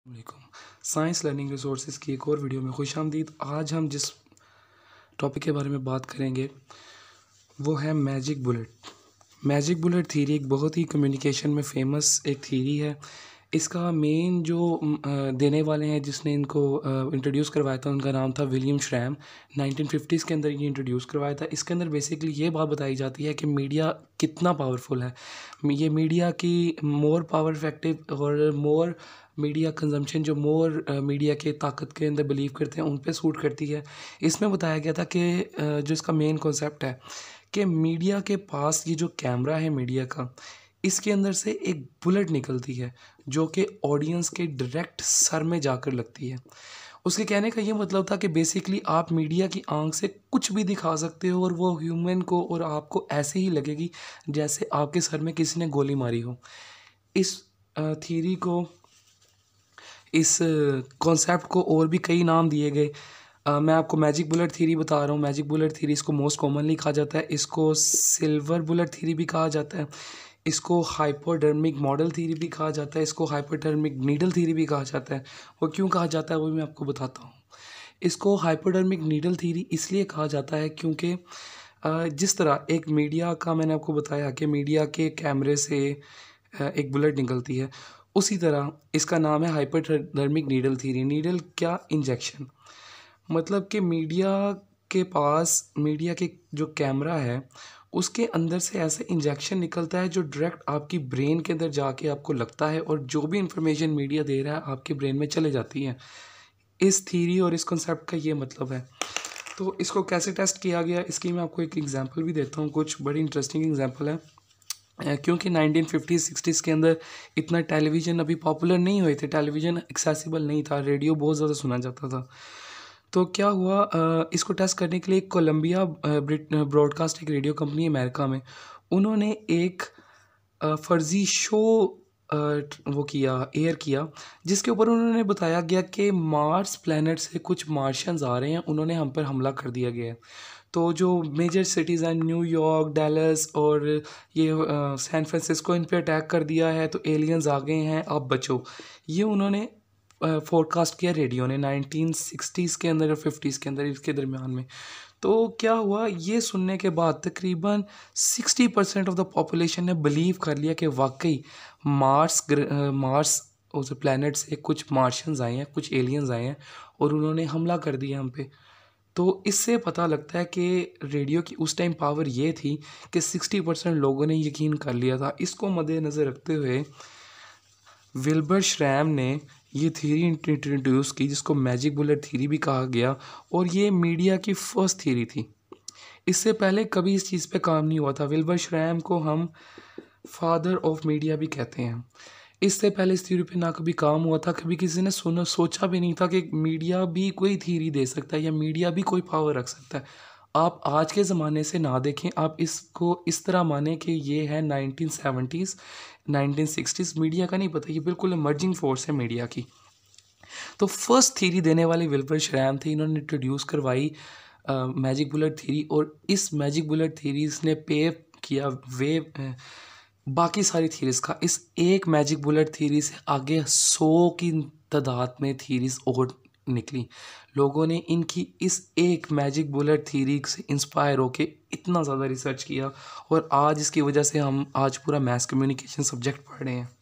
वालेकुम। Science learning resources की एक और वीडियो में खुशामदीद। आज हम जिस टॉपिक के बारे में बात करेंगे वो है magic bullet. Magic bullet theory एक बहुत ही कम्युनिकेशन में फेमस एक थ्योरी है। इसका मेन जो देने वाले हैं जिसने इनको इंट्रोड्यूस करवाया था, उनका नाम था विलियम श्रैम। 1950s के अंदर ये इंट्रोड्यूस करवाया था। इसके अंदर बेसिकली ये बात बताई जाती है कि मीडिया कितना पावरफुल है। ये मीडिया की मोर पावर इफेक्टिव और मोर मीडिया कंजम्पशन, जो मोर मीडिया के ताकत के अंदर बिलीव करते हैं, उन पे सूट करती है। इसमें बताया गया था कि जो इसका मेन कॉन्सेप्ट है कि मीडिया के पास ये जो कैमरा है मीडिया का, इसके अंदर से एक बुलेट निकलती है जो कि ऑडियंस के डायरेक्ट सर में जाकर लगती है। उसके कहने का ये मतलब था कि बेसिकली आप मीडिया की आंख से कुछ भी दिखा सकते हो और वो ह्यूमन को और आपको ऐसे ही लगेगी जैसे आपके सर में किसी ने गोली मारी हो। इस थ्योरी को, इस कॉन्सेप्ट को और भी कई नाम दिए गए। मैं आपको मैजिक बुलेट थ्योरी बता रहा हूँ। मैजिक बुलेट थ्योरी इसको मोस्ट कॉमनली कहा जाता है। इसको सिल्वर बुलेट थ्योरी भी कहा जाता है। इसको हाइपोडर्मिक मॉडल थ्योरी भी कहा जाता है। इसको हाइपोडर्मिक नीडल थ्योरी भी कहा जाता है। वो क्यों कहा जाता है वो भी मैं आपको बताता हूँ। इसको हाइपोडर्मिक नीडल थ्योरी इसलिए कहा जाता है क्योंकि जिस तरह एक मीडिया का, मैंने आपको बताया कि मीडिया के कैमरे से एक बुलेट निकलती है, उसी तरह इसका नाम है हाइपोडर्मिक नीडल थ्योरी। नीडल क्या? इंजेक्शन। मतलब कि मीडिया के पास, मीडिया के जो कैमरा है उसके अंदर से ऐसे इंजेक्शन निकलता है जो डायरेक्ट आपकी ब्रेन के अंदर जाके आपको लगता है और जो भी इंफॉर्मेशन मीडिया दे रहा है आपके ब्रेन में चले जाती है। इस थ्योरी और इस कॉन्सेप्ट का ये मतलब है। तो इसको कैसे टेस्ट किया गया, इसकी मैं आपको एक एग्जांपल भी देता हूँ। कुछ बड़ी इंटरेस्टिंग एग्जांपल है। क्योंकि 1950s-60s के अंदर इतना टेलीविज़न अभी पॉपुलर नहीं हुए थे, टेलीविज़न एक्सेसिबल नहीं था, रेडियो बहुत ज़्यादा सुना जाता था। तो क्या हुआ, इसको टेस्ट करने के लिए कोलंबिया ब्रॉडकास्ट, एक रेडियो कंपनी अमेरिका में, उन्होंने एक फर्जी शो वो किया, एयर किया, जिसके ऊपर उन्होंने बताया गया कि मार्स प्लैनेट से कुछ मार्शियंस आ रहे हैं, उन्होंने हम पर हमला कर दिया गया है। तो जो मेजर सिटीज़ हैं, न्यूयॉर्क, डैलस और ये सैन फ्रांसिस्को, इन पे अटैक कर दिया है, तो एलियंस आ गए हैं, आप बचो। ये उन्होंने फोरकास्ट किया रेडियो ने 1960s के अंदर और 50s के अंदर, इसके दरमियान में। तो क्या हुआ, ये सुनने के बाद तकरीबन 60% ऑफ द पॉपुलेशन ने बिलीव कर लिया कि वाकई मार्स उस प्लैनेट से कुछ मार्शियंस आए हैं, कुछ एलियंस आए हैं और उन्होंने हमला कर दिया हम पे। तो इससे पता लगता है कि रेडियो की उस टाइम पावर ये थी कि 60% लोगों ने यकीन कर लिया था। इसको मद्देनज़र रखते हुए विल्बर श्रैम ने ये थ्योरी इंट्रोड्यूस की, जिसको मैजिक बुलेट थ्योरी भी कहा गया, और ये मीडिया की फर्स्ट थ्योरी थी। इससे पहले कभी इस चीज़ पे काम नहीं हुआ था। विल्बर श्रैम को हम फादर ऑफ मीडिया भी कहते हैं। इससे पहले इस थ्योरी पे ना कभी काम हुआ था, कभी किसी ने सोचा भी नहीं था कि मीडिया भी कोई थ्योरी दे सकता है या मीडिया भी कोई पावर रख सकता है। आप आज के ज़माने से ना देखें, आप इसको इस तरह माने कि ये है 1970s 1960s। मीडिया का नहीं पता, ये बिल्कुल इमर्जिंग फोर्स है मीडिया की। तो फर्स्ट थ्योरी देने वाले विल्बर श्रैम थे। इन्होंने इंट्रोड्यूस करवाई मैजिक बुलेट थ्योरी, और इस मैजिक बुलेट थ्योरीज ने पेव किया वे बाकी सारी थ्योरीज का। इस एक मैजिक बुलेट थ्योरी से आगे 100 की तादाद में थ्योरीज और निकली। लोगों ने इनकी इस एक मैजिक बुलेट थ्योरी से इंस्पायर होके इतना ज़्यादा रिसर्च किया, और आज इसकी वजह से हम आज पूरा मैस कम्युनिकेशन सब्जेक्ट पढ़ रहे हैं।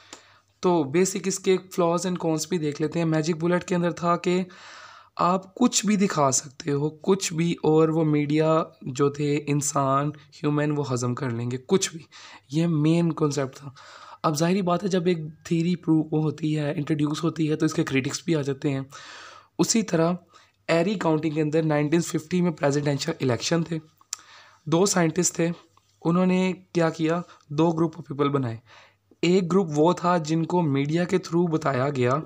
तो बेसिक इसके फ्लॉज एंड कॉन्स भी देख लेते हैं। मैजिक बुलेट के अंदर था कि आप कुछ भी दिखा सकते हो, कुछ भी, और वो मीडिया जो थे, इंसान, ह्यूमन, वो हज़म कर लेंगे कुछ भी। ये मेन कॉन्सेप्ट था। अब ज़ाहिर बात है, जब एक थ्योरी प्रूव होती है, इंट्रोड्यूस होती है, तो इसके क्रिटिक्स भी आ जाते हैं। उसी तरह एरी काउंटी के अंदर 1950 में प्रेसिडेंशियल इलेक्शन थे। 2 साइंटिस्ट थे, उन्होंने क्या किया, 2 ग्रुप ऑफ पीपल बनाए। एक ग्रुप वो था जिनको मीडिया के थ्रू बताया गया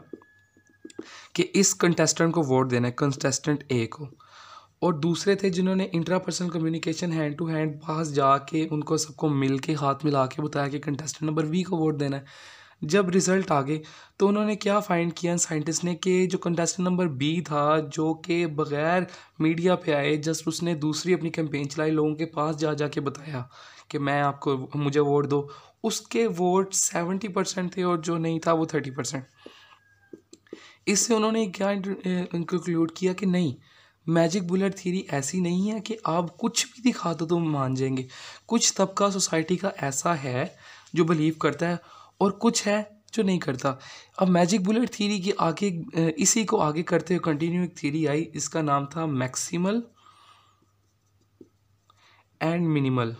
कि इस कंटेस्टेंट को वोट देना है, कंटेस्टेंट ए को, और दूसरे थे जिन्होंने intrapersonal communication, hand to hand pass जाके उनको सबको मिल के, हाथ मिला के बताया कि कंटेस्टेंट नंबर बी को वोट देना है। जब रिज़ल्ट आ गए तो उन्होंने क्या फाइंड किया साइंटिस्ट ने, कि जो कंटेस्टेंट नंबर बी था, जो कि बग़ैर मीडिया पे आए, जस्ट उसने दूसरी अपनी कैंपेन चलाई, लोगों के पास जा जा के बताया कि मैं आपको, मुझे वोट दो, उसके वोट 70% थे और जो नहीं था वो 30%। इससे उन्होंने क्या इंक्लूड किया कि नहीं, मैजिक बुलेट थ्योरी ऐसी नहीं है कि आप कुछ भी दिखा दो तो मान जाएंगे। कुछ तबका सोसाइटी का ऐसा है जो बिलीव करता है और कुछ है जो नहीं करता। अब मैजिक बुलेट थ्योरी की आगे इसी को आगे करते हुए कंटिन्यू एक थ्योरी आई, इसका नाम था maximal and minimal.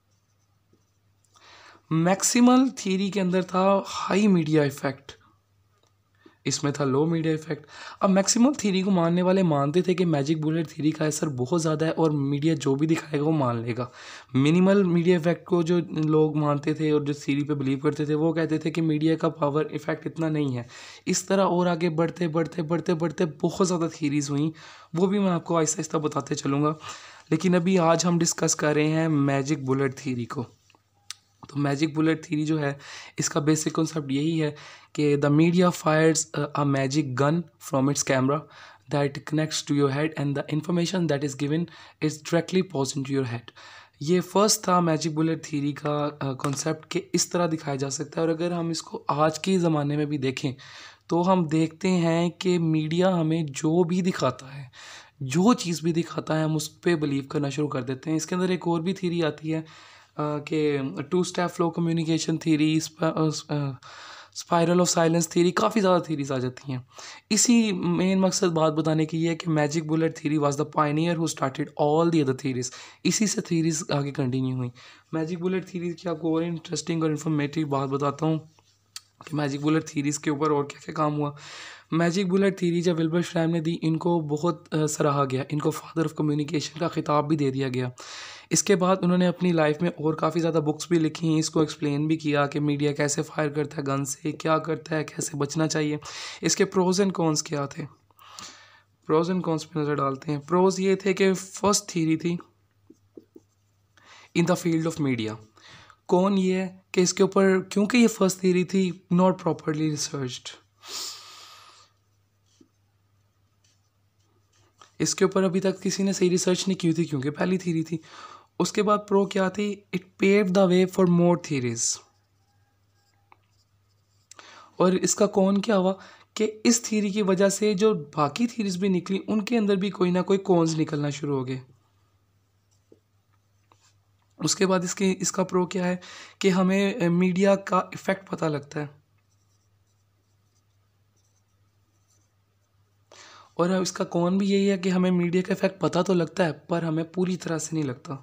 Maximal theory के अंदर था हाई मीडिया इफेक्ट, इसमें था लो मीडिया इफेक्ट। अब मैक्सिमम थ्योरी को मानने वाले मानते थे कि मैजिक बुलेट थ्योरी का असर बहुत ज़्यादा है और मीडिया जो भी दिखाएगा वो मान लेगा। मिनिमल मीडिया इफेक्ट को जो लोग मानते थे और जो थ्योरी पे बिलीव करते थे वो कहते थे कि मीडिया का पावर इफेक्ट इतना नहीं है। इस तरह और आगे बढ़ते बढ़ते बढ़ते बढ़ते बहुत ज़्यादा थ्योरीज हुई, वो भी मैं आपको आहिस्ता आहिस्ता बताते चलूँगा। लेकिन अभी आज हम डिस्कस कर रहे हैं मैजिक बुलेट थ्योरी को। तो मैजिक बुलेट थ्योरी जो है, इसका बेसिक कॉन्सेप्ट यही है कि the media fires a magic gun from its camera that connects to your head and the information that is given is directly pause in to your head. ये first था magic bullet theory का concept कि इस तरह दिखाया जा सकता है। और अगर हम इसको आज के ज़माने में भी देखें तो हम देखते हैं कि मीडिया हमें जो भी दिखाता है, जो चीज़ भी दिखाता है, हम उस पर बिलीव करना शुरू कर देते हैं। इसके अंदर एक और भी थ्योरी आती है कि two step flow communication theory, spiral of silence theory, काफ़ी ज़्यादा थ्योरीज आ जाती हैं। इसी मेन मकसद बात बताने की ये है कि magic bullet theory was the pioneer who started all the other theories. इसी से थ्योरीज आगे कंटिन्यू हुई। मैजिक बुलेट थ्योरी की आपको और इंटरेस्टिंग और इन्फॉर्मेटिव बात बताता हूँ कि मैजिक बुलेट थ्योरीज के ऊपर और क्या क्या काम हुआ। मैजिक बुलेट थ्योरी जब विल्बर श्रैम ने दी, इनको बहुत सराहा गया, इनको फादर ऑफ कम्युनिकेशन का खिताब भी दे दिया गया। इसके बाद उन्होंने अपनी लाइफ में और काफ़ी ज़्यादा बुक्स भी लिखी, इसको एक्सप्लेन भी किया कि मीडिया कैसे फायर करता है गन से, क्या करता है, कैसे बचना चाहिए, इसके प्रोज एंड कॉन्स क्या थे। प्रोज एंड कॉन्स पे नज़र डालते हैं। प्रोज ये थे कि फर्स्ट थ्योरी थी in the field of media. कौन ये है कि इसके ऊपर, क्योंकि ये फर्स्ट थ्योरी थी, नॉट प्रॉपरली रिसर्च्ड, इसके ऊपर अभी तक किसी ने सही रिसर्च नहीं की थी क्योंकि पहली थ्योरी थी। उसके बाद प्रो क्या थी, it paved the way for more theories. और इसका कौन क्या हुआ कि इस थ्योरी की वजह से जो बाकी थ्योरीज भी निकली उनके अंदर भी कोई ना कोई कॉन्स निकलना शुरू हो गए। उसके बाद इसका प्रो क्या है कि हमें मीडिया का इफेक्ट पता लगता है, और इसका कौन भी यही है कि हमें मीडिया का इफेक्ट पता तो लगता है पर हमें पूरी तरह से नहीं लगता।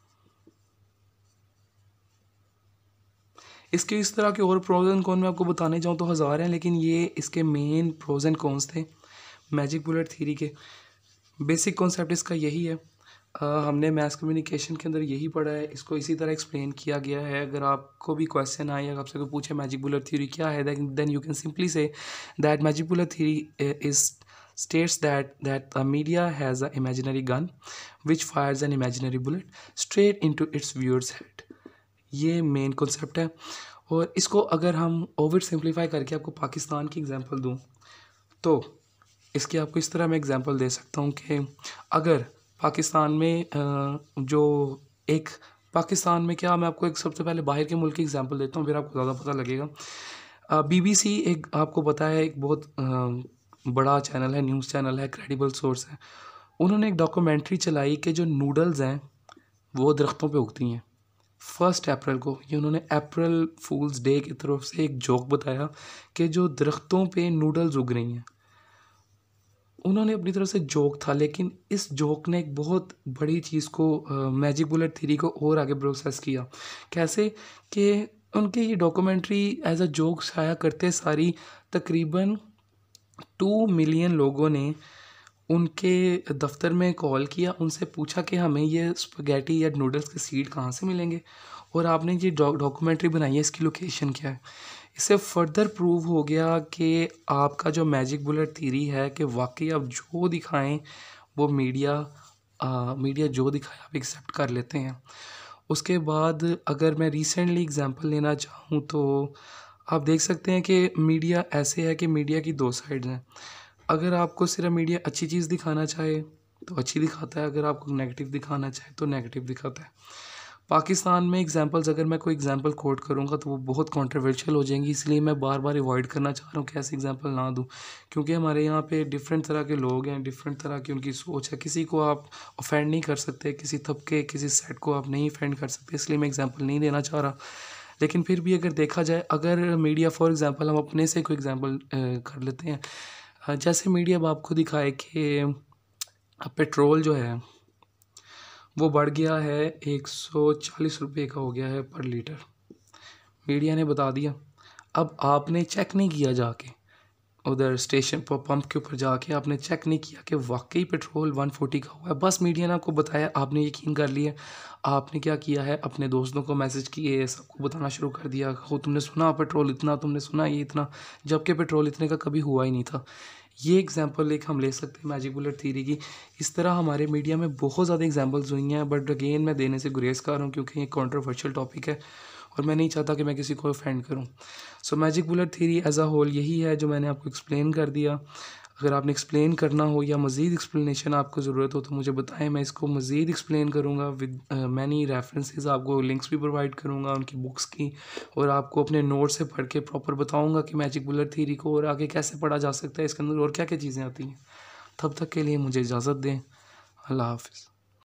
इसके इस तरह के और प्रोज एंड कॉन मैं आपको बताने जाऊँ तो हज़ार हैं, लेकिन ये इसके मेन प्रोज एंड कॉन्स थे मैजिक बुलेट थ्योरी के। बेसिक कॉन्सेप्ट इसका यही है। हमने मैस कम्युनिकेशन के अंदर यही पढ़ा है, इसको इसी तरह एक्सप्लेन किया गया है। अगर आपको भी क्वेश्चन आए या आपसे कोई पूछे मैजिक बुलेट थ्योरी क्या है, then you can simply say that magic bullet theory is states that the media has an imaginary gun which fires an imaginary bullet straight into its viewer's head। ये main concept है। और इसको अगर हम over simplify करके आपको पाकिस्तान की example दूं तो इसकी आपको इस तरह मैं एग्जांपल दे सकता हूं कि अगर पाकिस्तान में जो एक पाकिस्तान में क्या, मैं आपको एक सबसे पहले बाहर के मुल्क की एग्जांपल देता हूं फिर आपको ज़्यादा पता लगेगा। बीबीसी एक आपको पता है एक बहुत बड़ा चैनल है, न्यूज़ चैनल है, क्रेडिबल सोर्स है। उन्होंने एक डॉक्यूमेंट्री चलाई कि जो नूडल्स हैं वो दरख्तों पे उगती हैं। 1 अप्रैल को ये उन्होंने अप्रैल फूल्स डे की तरफ से एक जोक बताया कि जो दरख्तों पे नूडल्स उग रही हैं। उन्होंने अपनी तरफ से जोक था, लेकिन इस जोक ने एक बहुत बड़ी चीज़ को मैजिक बुलेट थ्योरी को और आगे प्रोसेस किया। कैसे कि उनके ये डॉक्यूमेंट्री एज अ जोक छाया करते सारी तकरीबन 2 मिलियन लोगों ने उनके दफ्तर में कॉल किया, उनसे पूछा कि हमें ये स्पगैटी या नूडल्स के सीड कहाँ से मिलेंगे और आपने ये डॉक्यूमेंट्री बनाई है, इसकी लोकेशन क्या है। इससे फर्दर प्रूव हो गया कि आपका जो मैजिक बुलेट थ्योरी है कि वाकई आप जो दिखाएं वो मीडिया जो दिखाए आप एक्सेप्ट कर लेते हैं। उसके बाद अगर मैं रिसेंटली एग्जांपल लेना चाहूँ तो आप देख सकते हैं कि मीडिया ऐसे है कि मीडिया की 2 साइड्स हैं। अगर आपको सिर्फ मीडिया अच्छी चीज़ दिखाना चाहे तो अच्छी दिखाता है, अगर आपको नेगेटिव दिखाना चाहे तो नेगेटिव दिखाता है। पाकिस्तान में एग्जांपल्स, अगर मैं कोई एग्जांपल कोट करूँगा तो वो बहुत कंट्रोवर्शियल हो जाएंगी, इसलिए मैं बार बार अवॉइड करना चाह रहा हूँ कि ऐसे एग्जांपल ना दूँ, क्योंकि हमारे यहाँ पे डिफरेंट तरह के लोग हैं, डिफरेंट तरह की उनकी सोच है। किसी को आप ऑफेंड नहीं कर सकते, किसी तबके किसी सेट को आप नहीं ऑफेंड कर सकते, इसलिए मैं एग्जाम्पल नहीं देना चाह रहा। लेकिन फिर भी अगर देखा जाए, अगर मीडिया फॉर एग्ज़ाम्पल हम अपने से कोई एग्ज़ाम्पल कर लेते हैं, जैसे मीडिया अब आपको दिखाए कि पेट्रोल जो है वो बढ़ गया है, 140 रुपये का हो गया है पर लीटर। मीडिया ने बता दिया। अब आपने चेक नहीं किया जाके, उधर स्टेशन पर पंप के ऊपर जाके आपने चेक नहीं किया कि वाकई पेट्रोल 140 का हुआ है, बस मीडिया ने आपको बताया, आपने यकीन कर लिया। आपने क्या किया है, अपने दोस्तों को मैसेज किए, सबको बताना शुरू कर दिया, हो तुमने सुना पेट्रोल इतना, तुमने सुना ये इतना, जबकि पेट्रोल इतने का कभी हुआ ही नहीं था। ये एग्जांपल एक हम ले सकते हैं मैजिक बुलेट थ्योरी की। इस तरह हमारे मीडिया में बहुत ज़्यादा एग्जांपल्स हुई हैं, बट अगेन मैं देने से गुरेज कर रहा हूँ क्योंकि ये कंट्रोवर्शियल टॉपिक है और मैं नहीं चाहता कि मैं किसी को ऑफेंड करूँ। So magic bullet theory as a whole यही है जो मैंने आपको एक्सप्लेन कर दिया। अगर आपने एक्सप्लेन करना हो या मज़ीद एक्सप्लेनेशन आपको ज़रूरत हो तो मुझे बताएं, मैं इसको मज़ीद एक्सप्लेन करूँगा विद मैनी रेफरेंसेस, आपको लिंक्स भी प्रोवाइड करूँगा उनकी बुक्स की, और आपको अपने नोट से पढ़ के प्रॉपर बताऊँगा कि मैजिक बुलेट थ्योरी को और आगे कैसे पढ़ा जा सकता है, इसके अंदर और क्या क्या चीज़ें आती हैं। तब तक के लिए मुझे इजाज़त दें। अल्लाह हाफ़िज़।